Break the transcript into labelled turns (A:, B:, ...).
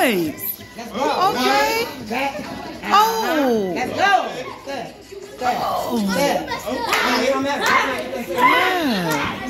A: nice.
B: Let's go.
A: Okay.
B: Back.
A: Oh.
B: Let's go. Good. Good.
A: Oh.
B: Good.
A: Yeah.